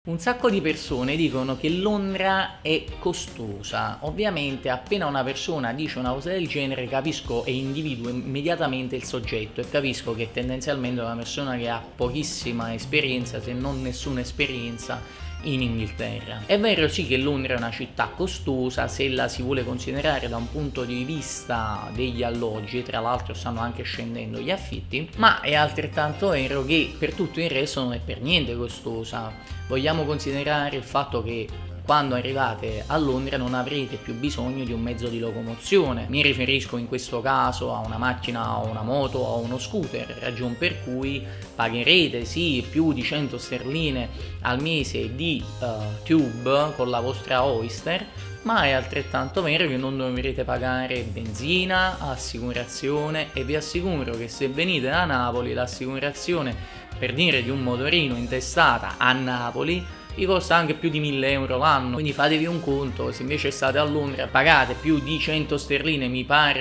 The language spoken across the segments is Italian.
Un sacco di persone dicono che Londra è costosa. Ovviamente appena una persona dice una cosa del genere capisco e individuo immediatamente il soggetto e capisco che tendenzialmente è una persona che ha pochissima esperienza, se non nessuna esperienza in Inghilterra. È vero sì che Londra è una città costosa se la si vuole considerare da un punto di vista degli alloggi, tra l'altro stanno anche scendendo gli affitti, ma è altrettanto vero che per tutto il resto non è per niente costosa. Vogliamo considerare il fatto che quando arrivate a Londra non avrete più bisogno di un mezzo di locomozione. Mi riferisco in questo caso a una macchina o una moto o uno scooter, ragion per cui pagherete sì più di 100 sterline al mese di Tube con la vostra Oyster, ma è altrettanto vero che non dovrete pagare benzina, assicurazione, e vi assicuro che se venite da Napoli l'assicurazione, per dire, di un motorino intestata a Napoli vi costa anche più di 1000 euro l'anno, quindi fatevi un conto. Se invece state a Londra pagate più di 100 sterline, mi pare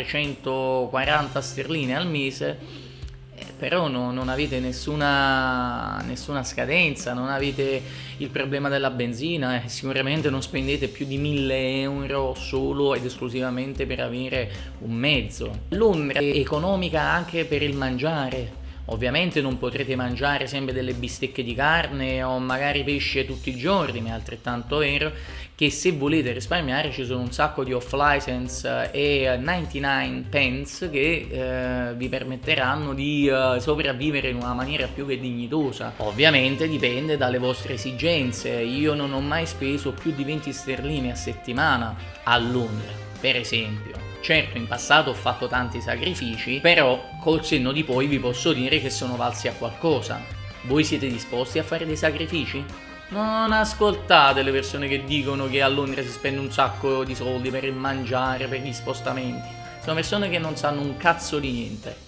140 sterline al mese, però non avete nessuna scadenza, non avete il problema della benzina e sicuramente non spendete più di 1000 euro solo ed esclusivamente per avere un mezzo. Londra è economica anche per il mangiare. Ovviamente non potrete mangiare sempre delle bistecche di carne o magari pesce tutti i giorni, ma è altrettanto vero che se volete risparmiare ci sono un sacco di off license e 99 pence che vi permetteranno di sopravvivere in una maniera più che dignitosa. Ovviamente dipende dalle vostre esigenze. Io non ho mai speso più di 20 sterline a settimana a Londra, per esempio. Certo, in passato ho fatto tanti sacrifici, però col senno di poi vi posso dire che sono valsi a qualcosa. Voi siete disposti a fare dei sacrifici? Non ascoltate le persone che dicono che a Londra si spende un sacco di soldi per il mangiare, per gli spostamenti. Sono persone che non sanno un cazzo di niente.